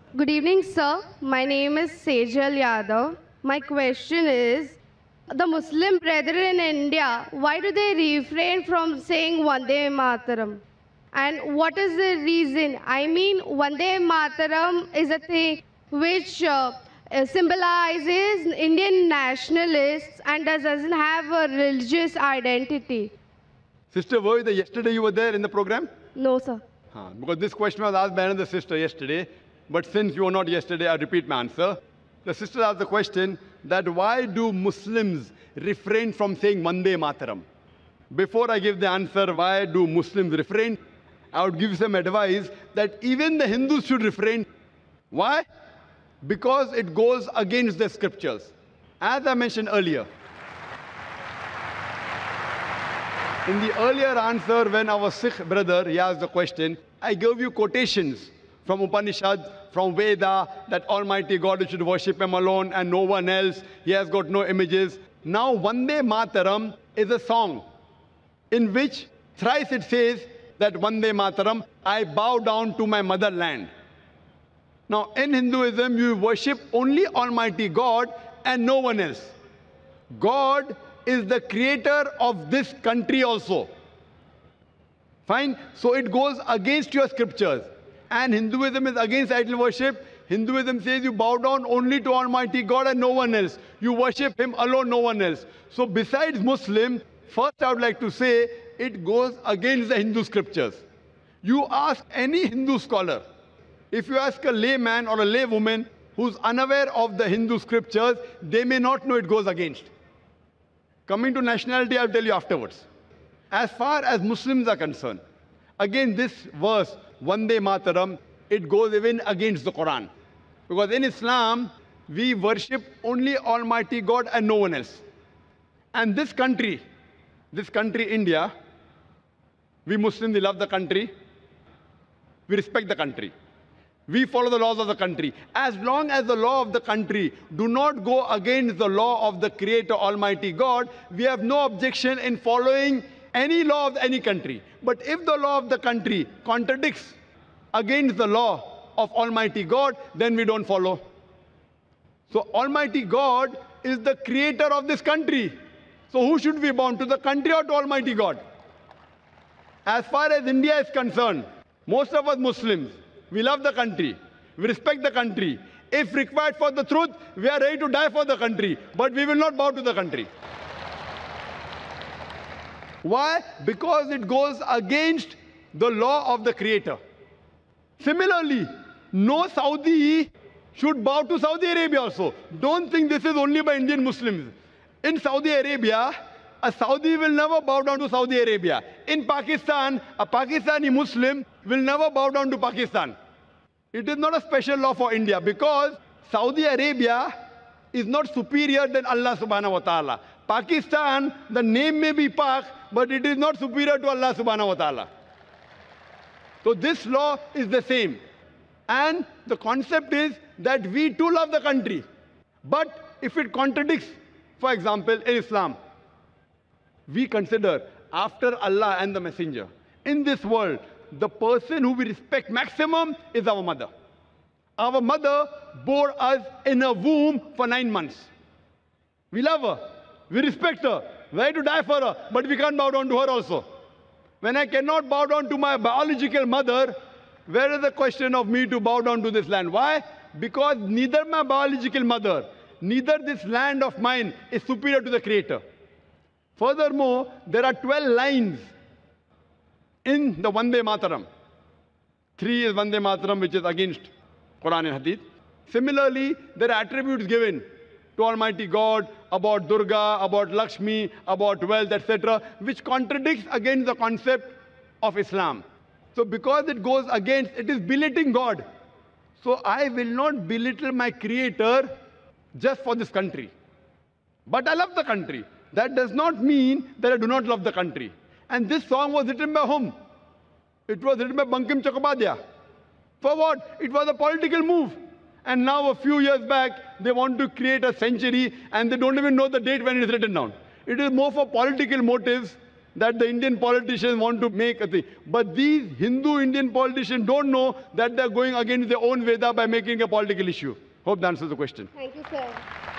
Good evening, sir. My name is Sejal Yadav. My question is, the Muslim brethren in India, why do they refrain from saying Vande Mataram? And what is the reason? I mean, Vande Mataram is a thing which symbolizes Indian nationalists and doesn't have a religious identity. Sister Voida, yesterday you were there in the program? No, sir. Because this question was asked by another sister yesterday, but since you were not yesterday, I repeat my answer. The sister asked the question that why do Muslims refrain from saying Vande Mataram? Before I give the answer, why do Muslims refrain, I would give some advice that even the Hindus should refrain. Why? Because it goes against the scriptures. As I mentioned earlier, in the earlier answer, when our Sikh brother he asked the question, I gave you quotations from Upanishad, from Veda, that Almighty God should worship Him alone and no one else. He has got no images. Now, Vande Mataram is a song in which thrice it says that Vande Mataram, I bow down to my motherland. Now, in Hinduism, you worship only Almighty God and no one else. God is the creator of this country also. Fine? So it goes against your scriptures. And Hinduism is against idol worship. Hinduism says you bow down only to Almighty God and no one else. You worship Him alone, no one else. So besides Muslim, first I would like to say it goes against the Hindu scriptures. You ask any Hindu scholar, if you ask a layman or a laywoman who's unaware of the Hindu scriptures, they may not know it goes against. Coming to nationality, I'll tell you afterwards. As far as Muslims are concerned, again this verse, Vande Mataram, it goes even against the Quran. Because in Islam, we worship only Almighty God and no one else. And this country, India, we Muslims, we love the country, we respect the country. We follow the laws of the country. As long as the law of the country do not go against the law of the Creator Almighty God, we have no objection in following any law of any country. But if the law of the country contradicts against the law of Almighty God, then we don't follow. So Almighty God is the creator of this country. So who should we bow to, the country or to Almighty God? As far as India is concerned, most of us Muslims, we love the country, we respect the country. If required for the truth, we are ready to die for the country, but we will not bow to the country. Why? Because it goes against the law of the Creator. Similarly, no Saudi should bow to Saudi Arabia also. Don't think this is only by Indian Muslims. In Saudi Arabia, a Saudi will never bow down to Saudi Arabia. In Pakistan, a Pakistani Muslim will never bow down to Pakistan. It is not a special law for India because Saudi Arabia is not superior than Allah subhanahu wa ta'ala. Pakistan, the name may be Pak, but it is not superior to Allah subhanahu wa ta'ala. So this law is the same. And the concept is that we too love the country. But if it contradicts, for example, in Islam, we consider after Allah and the Messenger, in this world, the person who we respect maximum is our mother. Our mother bore us in a womb for 9 months. We love her. We respect her. We're ready to die for her. But we can't bow down to her also. When I cannot bow down to my biological mother, where is the question of me to bow down to this land? Why? Because neither my biological mother, neither this land of mine is superior to the Creator. Furthermore, there are 12 lines in the Vande Mataram. 3 is Vande Mataram, which is against Quran and Hadith. Similarly, there are attributes given to Almighty God about Durga, about Lakshmi, about wealth, etc., which contradicts against the concept of Islam. So because it goes against, it is belittling God. So I will not belittle my Creator just for this country. But I love the country. That does not mean that I do not love the country. And this song was written by whom? It was written by Bankim Chakrabarty. For what? It was a political move. And now a few years back, they want to create a century and they don't even know the date when it is written down. It is more for political motives that the Indian politicians want to make a thing. But these Hindu Indian politicians don't know that they're going against their own Veda by making a political issue. Hope that answers the question. Thank you, sir.